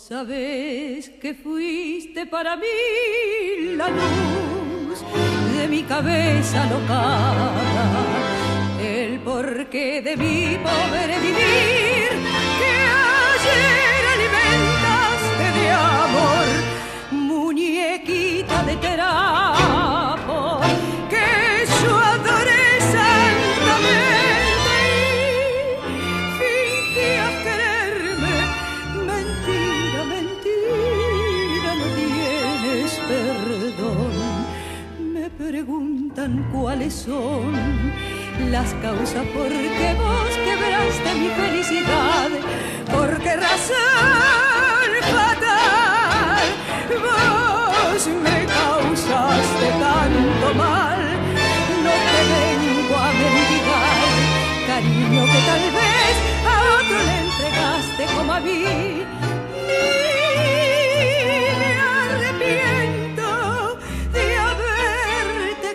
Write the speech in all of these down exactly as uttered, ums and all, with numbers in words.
sabes que fuiste para mí la luz de mi cabeza locada, el porqué de mi pobre vivir, que ayer alimentaste de amor, muñequita de trapo, que yo adoré santamente y fingías quererme. Mentira, mentira, no tienes perdón. Me preguntan cuáles son las causas por qué vos quebraste mi felicidad, por qué razón fatal vos me causaste tanto mal. No te vengo a mendigar cariño que tal vez a otro le entregaste como a mí, ni me arrepiento de haberte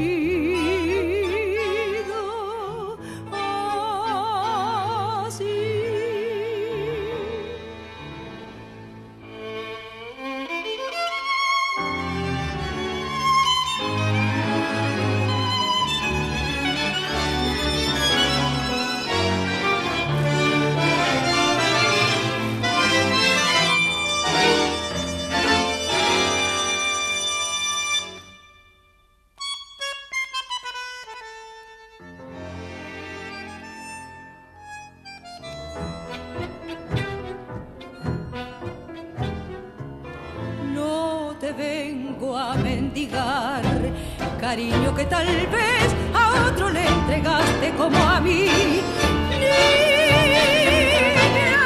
querido así. Vengo a mendigar cariño que tal vez a otro le entregaste como a mí, ni me